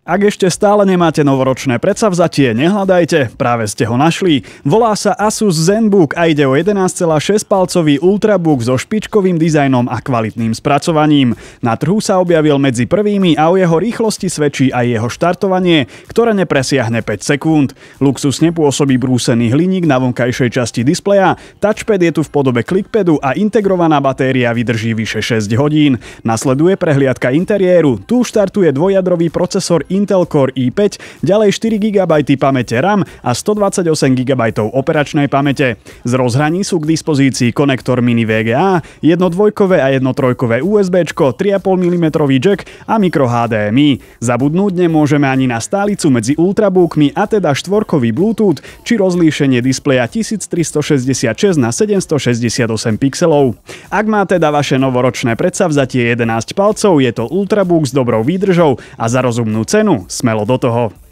Ak ešte stále nemáte novoročné predsavzatie, nehľadajte, práve ste ho našli. Volá sa Asus ZenBook a ide o 11,6-palcový Ultrabook so špičkovým dizajnom a kvalitným spracovaním. Na trhu sa objavil medzi prvými a o jeho rýchlosti svedčí aj jeho štartovanie, ktoré nepresiahne 5 sekúnd. Luxusne pôsobí brúsený hliník na vonkajšej časti displeja, touchpad je tu v podobe clickpadu a integrovaná batéria vydrží vyše 6 hodín. Nasleduje prehliadka interiéru, tu štartuje dvojjadrový procesor Intel Core i5, ďalej 4 GB pamäte RAM a 128 GB operačnej pamäte. Z rozhraní sú k dispozícii konektor mini VGA, jedno dvojkové a jedno trojkové USBčko, 3,5 mm jack a micro HDMI. Zabudnúť nemôžeme ani na stálicu medzi ultrabookmi a teda štvorkový Bluetooth či rozlíšenie displeja 1366 na 768 pixelov. Ak má teda vaše novoročné predsavzatie 11 palcov, je to Ultrabook s dobrou výdržou a za rozumnú cenu smelo do toho.